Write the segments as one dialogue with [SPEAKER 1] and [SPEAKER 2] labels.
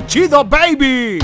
[SPEAKER 1] chido, baby.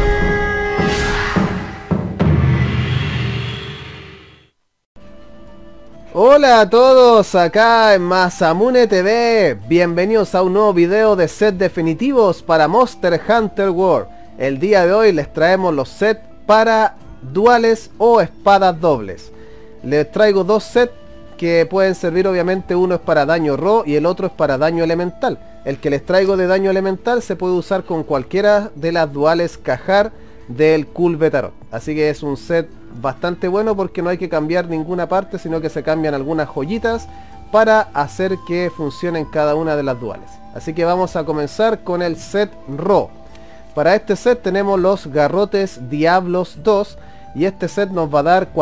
[SPEAKER 2] Hola a todos, acá en Masamune TV. Bienvenidos a un nuevo video de set definitivos para Monster Hunter World. El día de hoy les traemos los sets para duales o espadas dobles. Les traigo dos sets que pueden servir, obviamente uno es para daño raw y el otro es para daño elemental. El que les traigo de daño elemental se puede usar con cualquiera de las duales Kajar del Kulvetarot. Así que es un set bastante bueno porque no hay que cambiar ninguna parte, sino que se cambian algunas joyitas para hacer que funcionen cada una de las duales. Así que vamos a comenzar con el set raw. Para este set tenemos los garrotes Diablos 2 y este set nos va a dar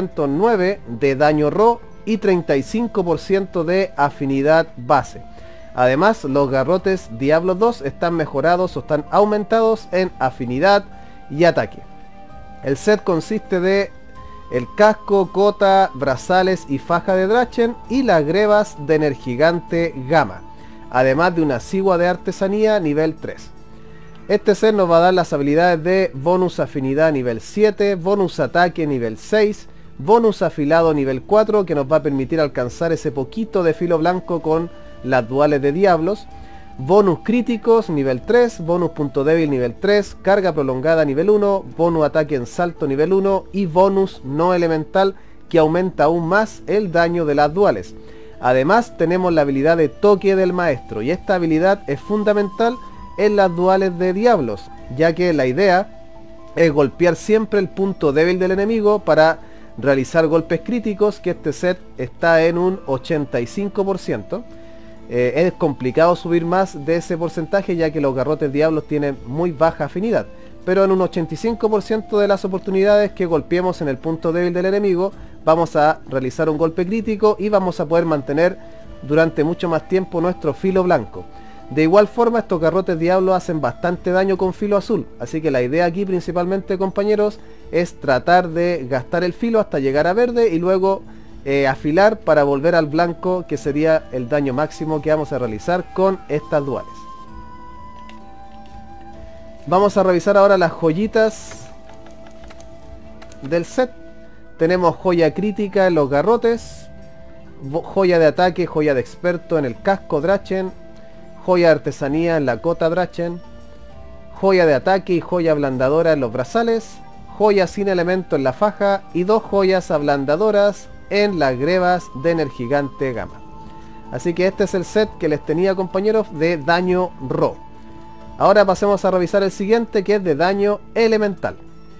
[SPEAKER 2] 409 de daño raw y 35% de afinidad base. Además, los garrotes Diablos 2 están mejorados o están aumentados en afinidad y ataque. El set consiste de el casco, cota, brazales y faja de Drachen y las grebas de Energigante Gamma, además de una sigua de artesanía nivel 3. Este set nos va a dar las habilidades de bonus afinidad nivel 7, bonus ataque nivel 6, bonus afilado nivel 4 que nos va a permitir alcanzar ese poquito de filo blanco con las duales de diablos, bonus críticos nivel 3, bonus punto débil nivel 3, carga prolongada nivel 1, bonus ataque en salto nivel 1 y bonus no elemental que aumenta aún más el daño de las duales. Además tenemos la habilidad de toque del maestro y esta habilidad es fundamental en las duales de diablos, ya que la idea es golpear siempre el punto débil del enemigo para realizar golpes críticos, que este set está en un 85%. Es complicado subir más de ese porcentaje ya que los garrotes diablos tienen muy baja afinidad, pero en un 85% de las oportunidades que golpeemos en el punto débil del enemigo vamos a realizar un golpe crítico y vamos a poder mantener durante mucho más tiempo nuestro filo blanco. De igual forma, estos garrotes diablos hacen bastante daño con filo azul, así que la idea aquí principalmente, compañeros, es tratar de gastar el filo hasta llegar a verde y luego afilar para volver al blanco, que sería el daño máximo que vamos a realizar con estas duales. Vamos a revisar ahora las joyitas del set. Tenemos joya crítica en los garrotes, joya de ataque, joya de experto en el casco Drachen, joya de artesanía en la cota Drachen, joya de ataque y joya ablandadora en los brazales, joya sin elemento en la faja y dos joyas ablandadoras en las grebas de Energigante Gamma. Así que este es el set que les tenía, compañeros, de daño raw. Ahora pasemos a revisar el siguiente, que es de daño elemental.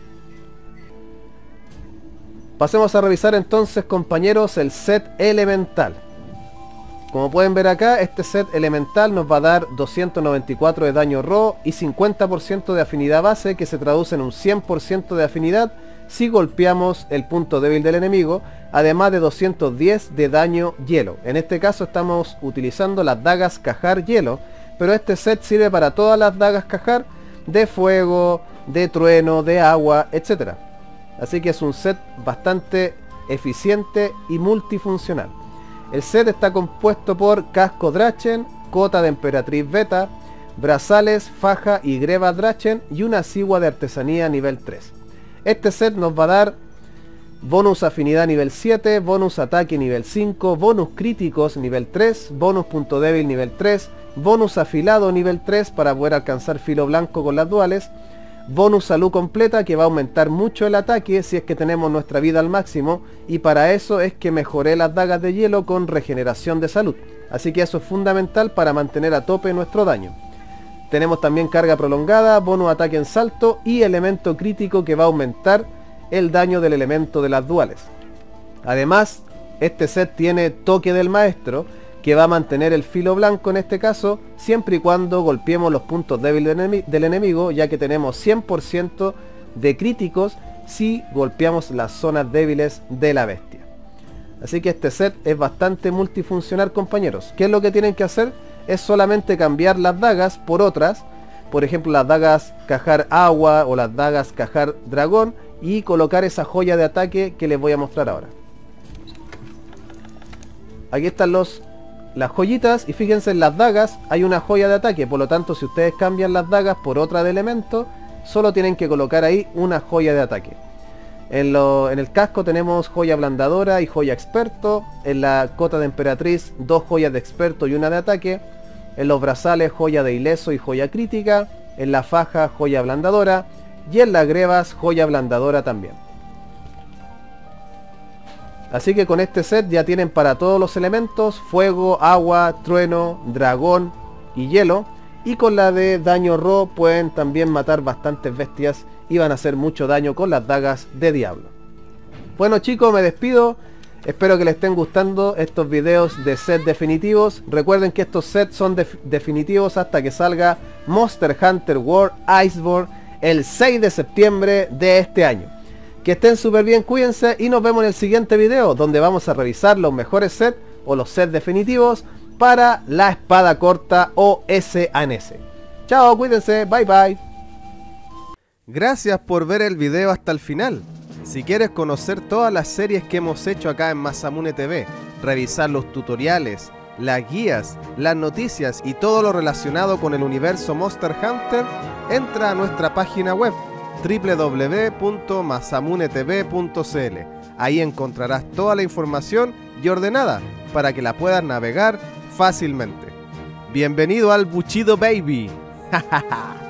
[SPEAKER 2] Pasemos a revisar entonces, compañeros, el set elemental. Como pueden ver acá, este set elemental nos va a dar 294 de daño raw y 50% de afinidad base, que se traduce en un 100% de afinidad si golpeamos el punto débil del enemigo, además de 210 de daño hielo. En este caso estamos utilizando las dagas Kajar hielo, pero este set sirve para todas las dagas Kajar de fuego, de trueno, de agua, etc. Así que es un set bastante eficiente y multifuncional. El set está compuesto por casco Drachen, cota de emperatriz beta, brazales, faja y greba Drachen y una sigua de artesanía nivel 3. Este set nos va a dar bonus afinidad nivel 7, bonus ataque nivel 5, bonus críticos nivel 3, bonus punto débil nivel 3, bonus afilado nivel 3 para poder alcanzar filo blanco con las duales, bonus salud completa que va a aumentar mucho el ataque si es que tenemos nuestra vida al máximo, y para eso es que mejoré las dagas de hielo con regeneración de salud, así que eso es fundamental para mantener a tope nuestro daño. Tenemos también carga prolongada, bonus ataque en salto y elemento crítico que va a aumentar el daño del elemento de las duales. Además, este set tiene toque del maestro que va a mantener el filo blanco en este caso, siempre y cuando golpeemos los puntos débiles del enemigo, ya que tenemos 100% de críticos si golpeamos las zonas débiles de la bestia. Así que este set es bastante multifuncional, compañeros. ¿Qué es lo que tienen que hacer? Es solamente cambiar las dagas por otras, por ejemplo las dagas Kajar agua o las dagas Kajar dragón, y colocar esa joya de ataque que les voy a mostrar ahora. Aquí están las joyitas y fíjense en las dagas hay una joya de ataque, por lo tanto si ustedes cambian las dagas por otra de elemento, solo tienen que colocar ahí una joya de ataque. En el casco tenemos joya ablandadora y joya experto, en la cota de emperatriz 2 joyas de experto y una de ataque, en los brazales joya de ileso y joya crítica, en la faja joya ablandadora y en las grebas joya ablandadora también. Así que con este set ya tienen para todos los elementos: fuego, agua, trueno, dragón y hielo. Y con la de daño Ro pueden también matar bastantes bestias y van a hacer mucho daño con las dagas de diablo. Bueno chicos, me despido. Espero que les estén gustando estos videos de set definitivos. Recuerden que estos sets son definitivos hasta que salga Monster Hunter World Iceborne el 6 de septiembre de este año. Que estén súper bien, cuídense y nos vemos en el siguiente video, donde vamos a revisar los mejores sets o los sets definitivos para la espada corta o S.A.N.S. Chao, cuídense, bye bye. Gracias por ver el video hasta el final. Si quieres conocer todas las series que hemos hecho acá en Masamune TV, revisar los tutoriales, las guías, las noticias y todo lo relacionado con el universo Monster Hunter, entra a nuestra página web www.masamunetv.cl. Ahí encontrarás toda la información y ordenada para que la puedas navegar fácilmente. Bienvenido al Bushido Baby.